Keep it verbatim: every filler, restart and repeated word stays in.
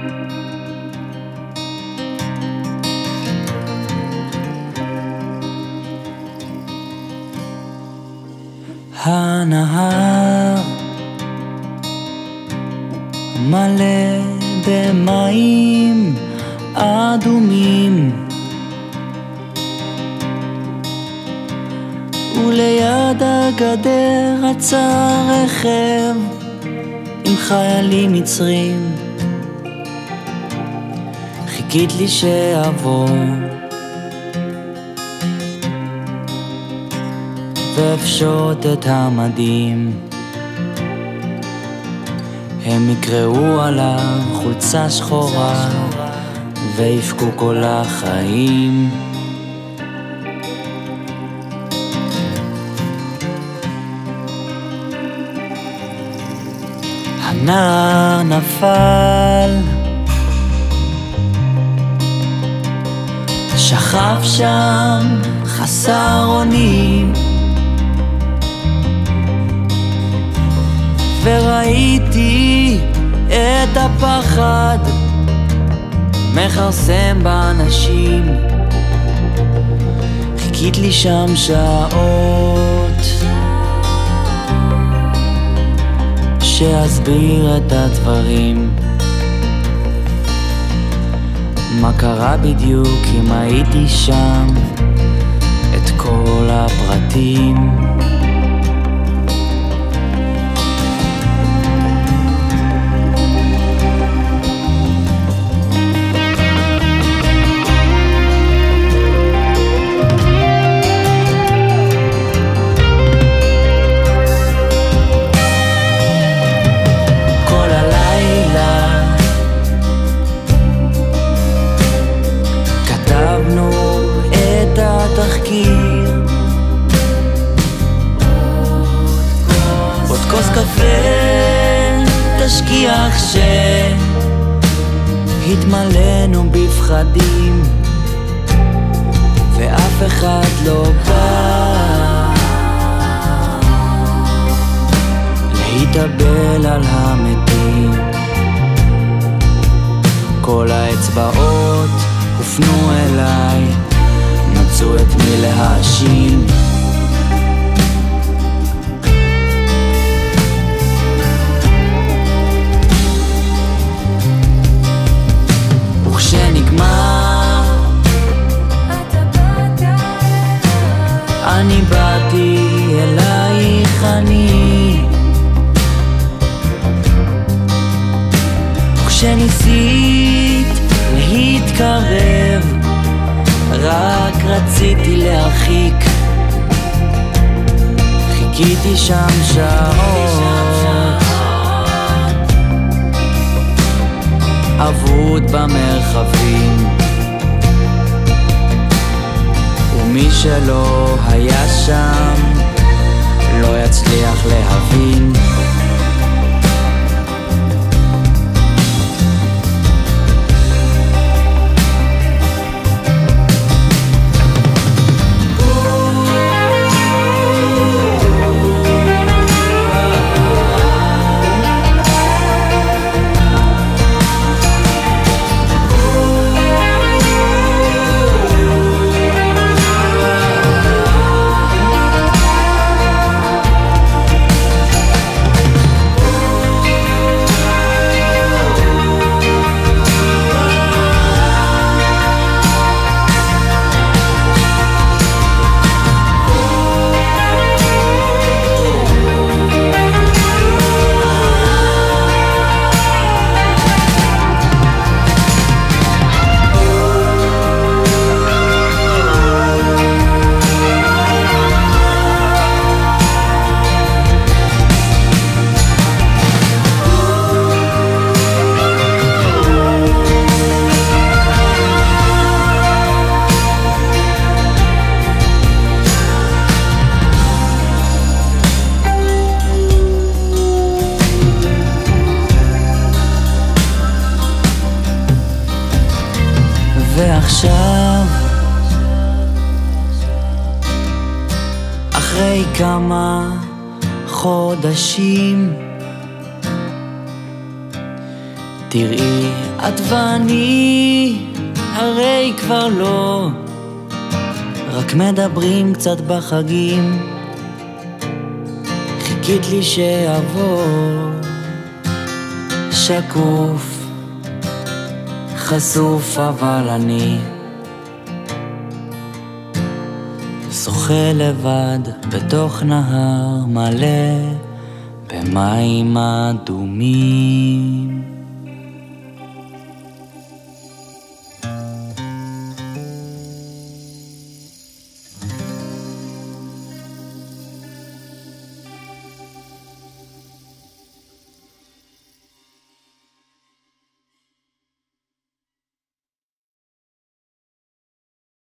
הנהר מלא במים אדומים, וליד הגדר עצר רכב עם חיילים מצרים. חיכית לי שעבור ואפשוט את המדים, הם יקראו עליו חולצה שחורה ויפקו כל החיים. הנער נפל, שכב שם חסר אונים, וראיתי את הפחד מכרסם באנשים. חיכית לי שם שעות שאסביר את הדברים, מה קרה בדיוק אם הייתי שם, את כל הפרטים. עוד כוס קפה תשכיח שהתמלאנו בפחדים, ואף אחד לא בא להתאבל על המתים. כל האצבעות הופנו אליי, מצאו את מי להאשים. וכשנגמר אני באתי אלייך, אני וכשניסית להתקרב רק רציתי להרחיק. חיכיתי שם שעות אבוד במרחבים, ומי שלא היה שם לא יצליח להבין. ועכשיו אחרי כמה חודשים תראי את ואני הרי כבר לא, רק מדברים קצת בחגים. חיכית לי שיעבור, שקוף, חשוף, אבל אני שוחה לבד בתוך נהר מלא במים אדומים.